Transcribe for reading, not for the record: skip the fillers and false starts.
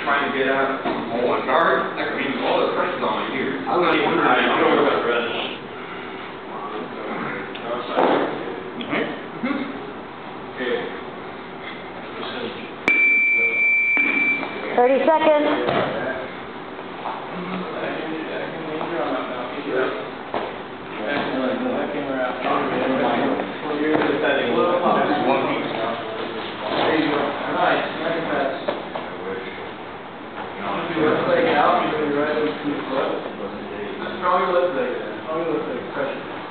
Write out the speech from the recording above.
trying to get out on guard. I mean, all the pressure's on my ears. I'm not even I don't know about the rest. Okay. 30 seconds. Probably left leg. Pressure.